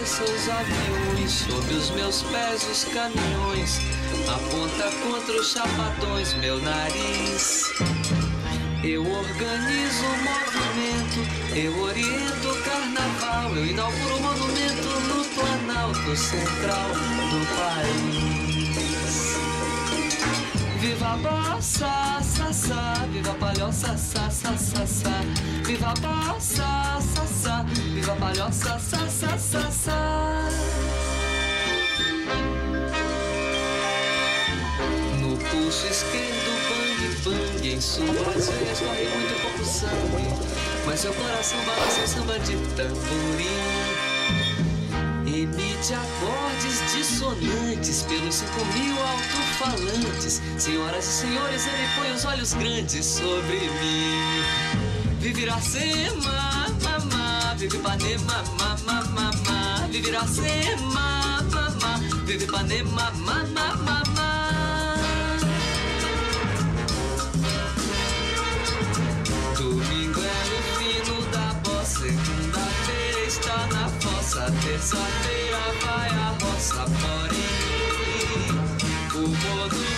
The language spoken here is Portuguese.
seus aviões, sob os meus pés os caminhões, aponta contra os chapadões meu nariz. Eu organizo o movimento, eu oriento o carnaval, eu inauguro o monumento no Planalto Central do país. Viva a bossa, sassá, viva a palhoça, sassá, sassá. Viva a bossa, sassá, viva a palhoça, sassá, sassá. No pulso esquerdo, bang, bang, em suas veias corre muito pouco sangue, mas seu coração balança o samba de tamborim. Emite acordes dissonantes pelos 5.000 alto-falantes. Senhoras e senhores, ele põe os olhos grandes sobre mim. Vive Iracema, mamá, vive Ipanema, mamá, mamá. Vive Iracema, mamá, vive Ipanema, mamá, mamá. Domingo é no fino da bossa, segunda-feira está na fossa, terça-feira vai a roça, porém o modo